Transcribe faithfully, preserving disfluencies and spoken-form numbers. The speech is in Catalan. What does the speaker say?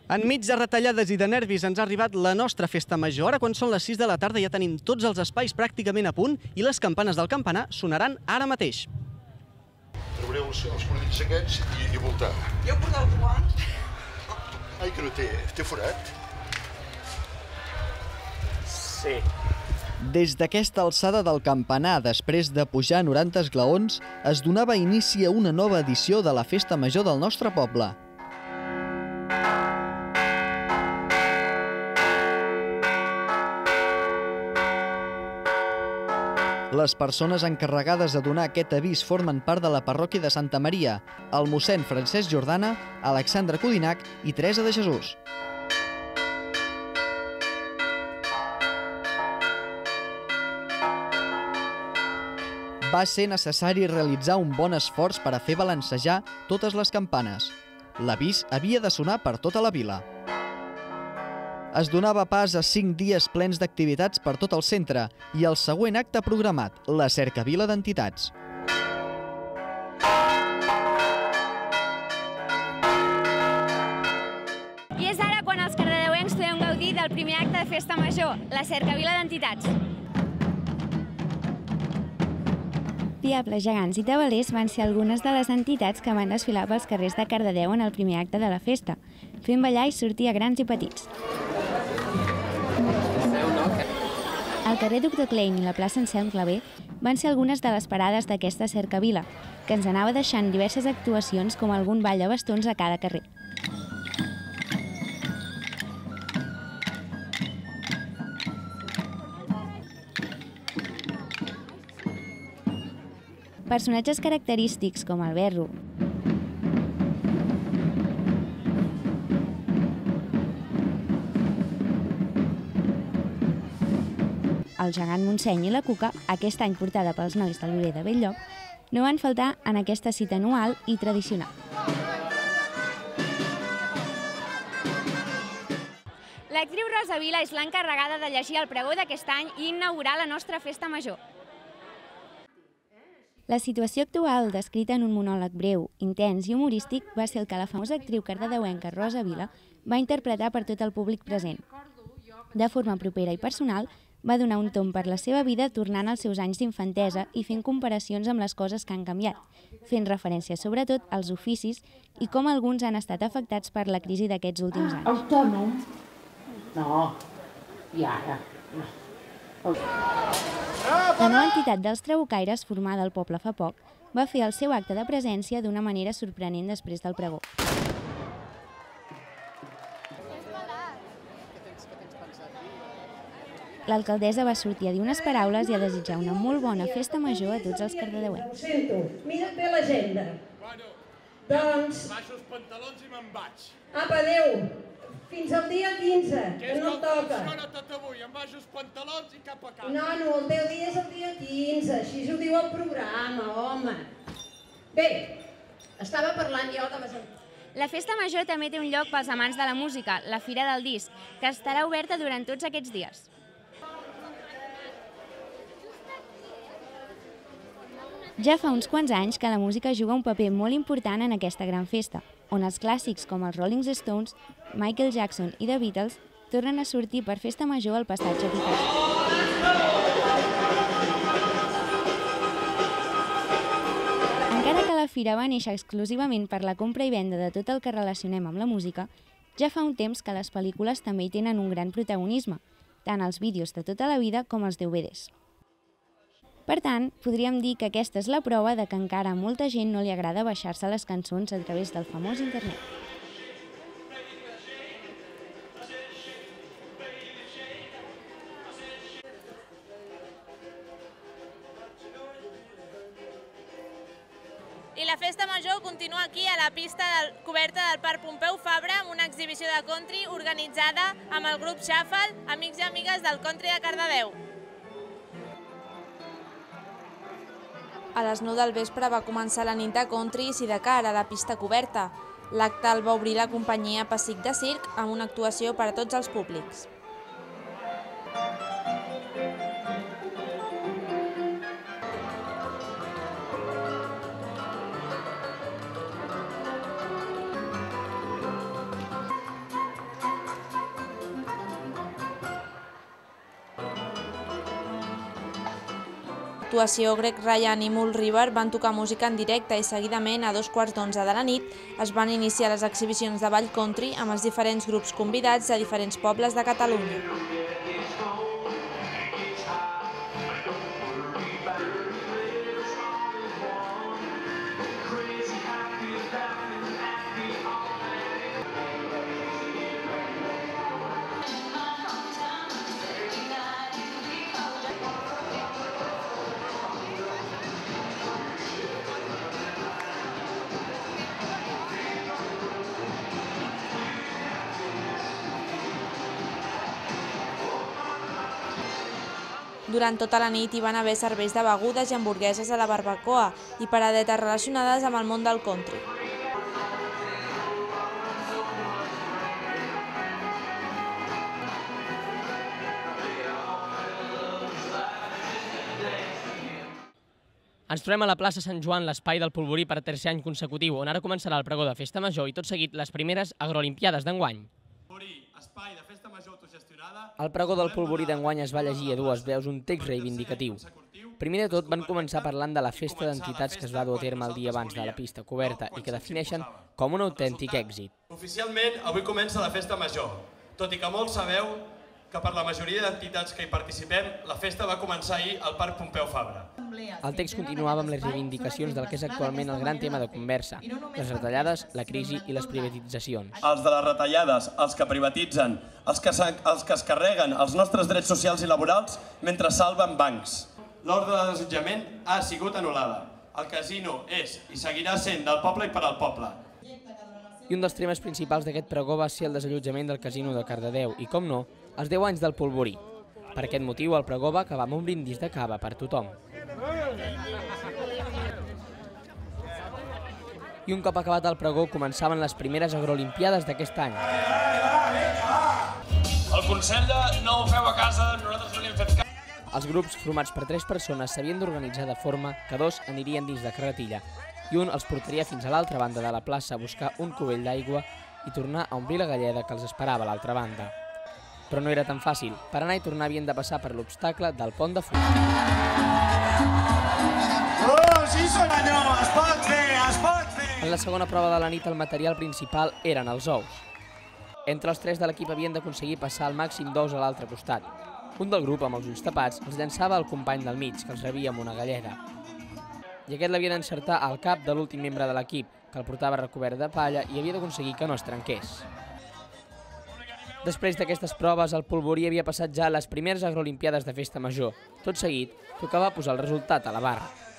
Enmig de retallades i de nervis ens ha arribat la nostra festa major. Ara, quan són les sis de la tarda, ja tenim tots els espais pràcticament a punt i les campanes del campanar sonaran ara mateix. Trobareu els, els fornills aquests i, i voltar. Ja heu portat els guants? Ai, que no té, té forat? Sí. Des d'aquesta alçada del campanar, després de pujar noranta esglaons, es donava inici a una nova edició de la festa major del nostre poble. Les persones encarregades de donar aquest avís formen part de la parròquia de Santa Maria, el mossèn Francesc Jordana, Alexandre Codinac i Teresa de Jesús. Va ser necessari realitzar un bon esforç per a fer balancejar totes les campanes. L'avís havia de sonar per tota la vila. Es donava pas a cinc dies plens d'activitats per tot el centre i el següent acte programat, la cercavila d'entitats. I és ara quan els cardedeuencs podem gaudir del primer acte de festa major, la cercavila d'entitats. Diables, gegants i tabalers van ser algunes de les entitats que van desfilar pels carrers de Cardedeu en el primer acte de la festa, fent ballar i sortir a grans i petits. El carrer Doctor Klein i la plaça Anselm Clavé van ser algunes de les parades d'aquesta cercavila, que ens anava deixant diverses actuacions com algun ball de bastons a cada carrer. Personatges característics com el Berro, el gegant Montseny i la Cuca, aquest any portada pels nois del Viver de Bell-lloc, no van faltar en aquesta cita anual i tradicional. L'actriu Rosa Vila és l'encarregada de llegir el pregó d'aquest any i inaugurar la nostra festa major. La situació actual, descrita en un monòleg breu, intens i humorístic, va ser el que la famosa actriu cardedeuenca Rosa Vila va interpretar per tot el públic present. De forma propera i personal, va donar un tomb per la seva vida tornant als seus anys d'infantesa i fent comparacions amb les coses que han canviat, fent referència sobretot als oficis i com alguns han estat afectats per la crisi d'aquests últims anys. Autònom? No, i ara? La nova entitat dels trabucaires, formada al poble fa poc, va fer el seu acte de presència d'una manera sorprenent després del pregó. L'alcaldessa va sortir a dir unes paraules i a desitjar una molt bona festa major a tots els cardedeuencs. Ho sento, mira't bé l'agenda. Doncs... Baixo els pantalons i me'n vaig. Apa, adéu. Fins al dia quinze, que no toca. Funciona tot avui, em baixo els pantalons i cap a casa. No, no, el teu dia és el dia quinze, així ho diu el programa, home. Bé, estava parlant jo de les... La festa major també té un lloc pels amants de la música, la Fira del Disc, que estarà oberta durant tots aquests dies. Ja fa uns quants anys que la música juga un paper molt important en aquesta gran festa, on els clàssics com els Rolling Stones, Michael Jackson i The Beatles tornen a sortir per festa major al passatge Picasso. Encara que la fira va néixer exclusivament per la compra i venda de tot el que relacionem amb la música, ja fa un temps que les pel·lícules també hi tenen un gran protagonisme, tant els vídeos de tota la vida com els D V Ds. Per tant, podríem dir que aquesta és la prova de que encara a molta gent no li agrada baixar-se les cançons a través del famós internet. I la festa major continua aquí a la pista del, coberta del Parc Pompeu Fabra amb una exhibició de country organitzada amb el grup Shuffle, amics i amigues del country de Cardedeu. A les nou del vespre va començar la nit de country i sidecar a la pista coberta. L'acte el va obrir la companyia Pessic de Circ amb una actuació per a tots els públics. l'actuació Greg Ryan i Mul River van tocar música en directe i seguidament, a dos quarts d'onze de la nit, es van iniciar les exhibicions de ball country amb els diferents grups convidats de diferents pobles de Catalunya. Durant tota la nit hi van haver serveis de begudes i hamburgueses a la barbacoa i paradetes relacionades amb el món del country. Ens trobem a la plaça Sant Joan, l'espai del Polvorí per tercer any consecutiu, on ara començarà el pregó de Festa Major i tot seguit les primeres agrolimpiades d'enguany. El pregó del Polvorí d'enguany es va llegir a dues veus un text reivindicatiu. Primer de tot van començar parlant de la festa d'entitats que es va dur a terme el dia abans de la pista coberta i que defineixen com un autèntic èxit. Oficialment, avui comença la Festa Major. Tot i que molts sabeu que per la majoria d'entitats que hi participem, la festa va començar ahir al Parc Pompeu Fabra. El text continuava amb les reivindicacions del que és actualment el gran tema de conversa, les retallades, la crisi i les privatitzacions. Els de les retallades, els que privatitzen, els que, els que es carreguen els nostres drets socials i laborals mentre salven bancs. L'ordre de desallotjament ha sigut anul·lada. El casino és i seguirà sent del poble i per al poble. I un dels temes principals d'aquest pregó va ser el desallotjament del casino de Cardedeu i, com no, els deu anys del Polvorí. Per aquest motiu, el pregó va acabar amb un brindis de cava per tothom. I un cop acabat el pregó, començaven les primeres agrolimpiades d'aquest any. El Consell no ho feu a casa, nosaltres no li hem fet cas. Els grups, formats per tres persones, s'havien d'organitzar de forma que dos anirien dins de carretilla i un els portaria fins a l'altra banda de la plaça a buscar un cubell d'aigua i tornar a omplir la galleda que els esperava a l'altra banda. Però no era tan fàcil. Per anar i tornar havien de passar per l'obstacle del pont de fusta. Oh, sí senyor, es pot fer, es pot fer! En la segona prova de la nit el material principal eren els ous. Entre els tres de l'equip havien d'aconseguir passar el màxim d'ous a l'altre costat. Un del grup, amb els ulls tapats, els llançava al company del mig, que els rebia amb una galleda. I aquest l'havia d'encertar al cap de l'últim membre de l'equip, que el portava recobert de palla i havia d'aconseguir que no es trenqués. Després d'aquestes proves, el Polvorí havia passat ja les primeres agrolimpiades de Festa Major. Tot seguit, tocava posar el resultat a la barra.